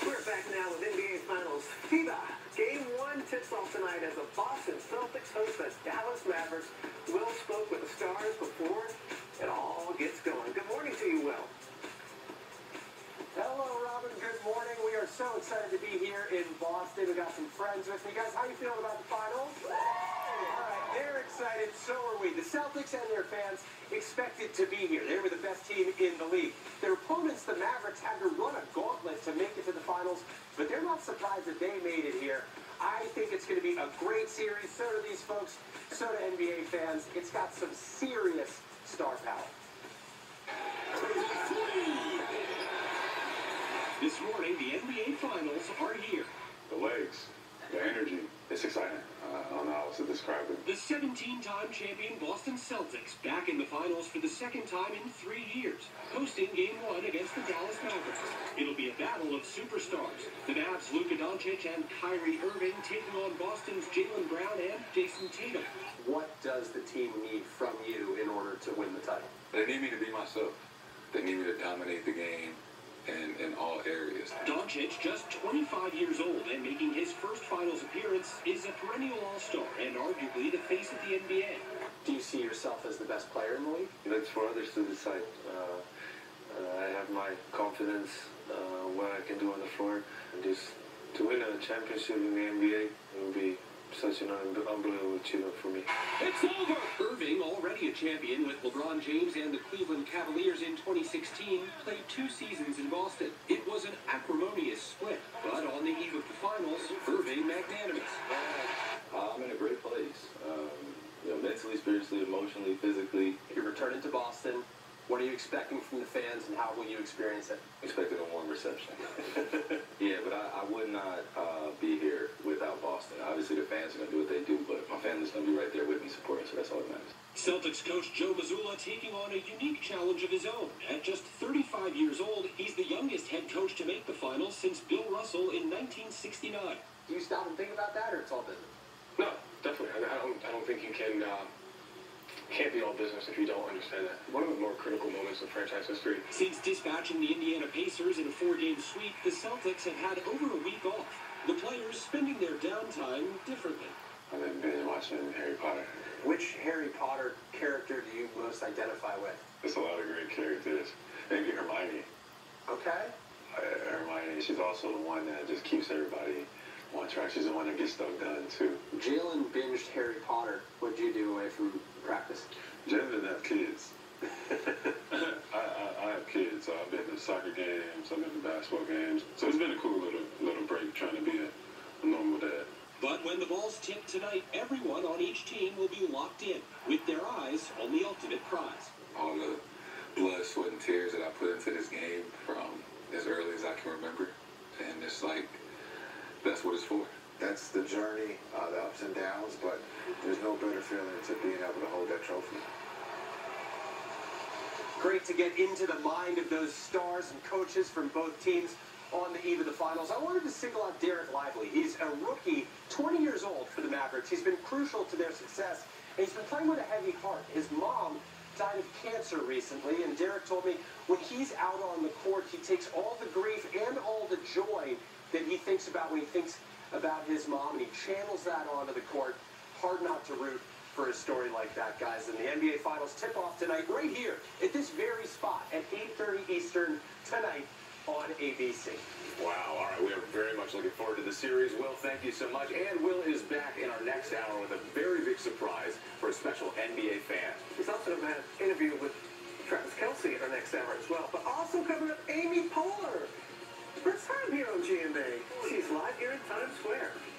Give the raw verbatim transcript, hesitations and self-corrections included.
We're back now with N B A Finals FIBA. Game one tips off tonight as the Boston Celtics host the Dallas Mavericks. Will spoke with the stars before it all gets going. Good morning to you, Will. Hello, Robin. Good morning. We are so excited to be here in Boston. We got some friends with me. Guys, how you feeling about the finals? All right, they're excited. So are we. The Celtics and their fans expected to be here. They were the best team in the league. Their opponents, the Mavericks, had to run a gauntlet to make it to the finals, but they're not surprised that they made it here. I think it's going to be a great series. So do these folks. So do N B A fans. It's got some serious star power. This morning, the N B A Finals are here. The legs, the energy, it's exciting. Uh, I don't know how else to describe it. The seventeen-time champion Boston Celtics back in the finals for the second time in three years, hosting Game one against the Dallas Mavericks. It'll be a battle of superstars. The Mavs' Luka Doncic and Kyrie Irving taking on Boston's Jaylen Brown and Jason Tatum. What does the team need from you in order to win the title? They need me to be myself. They need me to dominate the game in, in all areas. Doncic, just twenty-five years old and making his first finals appearance, is a perennial all-star and arguably the face of the N B A. Do you see yourself as the best player in the league? That's for others to decide. Uh, uh, I have my confidence uh, what I can do on the floor. And just to win a championship in the N B A, it would be such an un unbelievable achievement for me. It's over! Irving, already a champion with LeBron James and the Cleveland Cavaliers in twenty sixteen, played two seasons in Boston. It was an acrimonious split, but on the eve of the finals, Irving magnanimous. Uh, I'm in a great place. Um, you know, mentally, spiritually, emotionally, physically. You're returning to Boston. What are you expecting from the fans, and how will you experience it? Expected a warm reception. Yeah, but I, I would not uh, be here without Boston. Obviously, the fans are going to do what they do, but my family's going to be right there with me supporting, so that's all that matters. Celtics coach Joe Mazzulla taking on a unique challenge of his own. At just thirty-five years old, he's the youngest head coach to make the finals since Bill Russell in nineteen sixty-nine. Do you stop and think about that, or it's all business? No, definitely. I, I don't. I don't think you can. Uh, can't be all business if you don't understand that. One of the more critical moments in franchise history. Since dispatching the Indiana Pacers in a four-game sweep, the Celtics have had over a week off. The players spending their downtime differently. I've been binge watching Harry Potter. Which Harry Potter character do you most identify with? There's a lot of great characters. Maybe Hermione. Okay. Uh, Hermione, she's also the one that just keeps everybody on track. She's the one that gets stuff done, too. Jalen binged Harry Potter. What'd you do away from practice? Jalen didn't have kids. I, I, I have kids, so I've been to soccer games, I've been to basketball games. So it's been a cool little little break trying to be a, a normal dad. But when the ball's tipped tonight, everyone on each team will be locked in, with their eyes on the ultimate prize. All the blood, sweat, and tears that I put into this game from as early as I can remember. And it's like, that's what it's for. That's the journey, uh, the ups and downs, but there's no better feeling to being able to hold that trophy. Great to get into the mind of those stars and coaches from both teams on the eve of the finals. I wanted to single out Dereck Lively. He's a rookie, twenty years old for the Mavericks. He's been crucial to their success, and he's been playing with a heavy heart. His mom died of cancer recently, and Dereck told me when he's out on the court, he takes all the grief and all the joy that he thinks about when he thinks about his mom, and he channels that onto the court. Hard not to root for a story like that, guys. And the N B A Finals tip-off tonight right here at this very spot at eight thirty Eastern tonight on A B C. Wow, all right, we are very much looking forward to the series. Will, thank you so much. And Will is back in our next hour with a very big surprise for a special N B A fan. He's also going to have an interview with Travis Kelce in our next hour as well. But also coming up, Amy Poehler. First time here on G M A. She's live here in Times Square.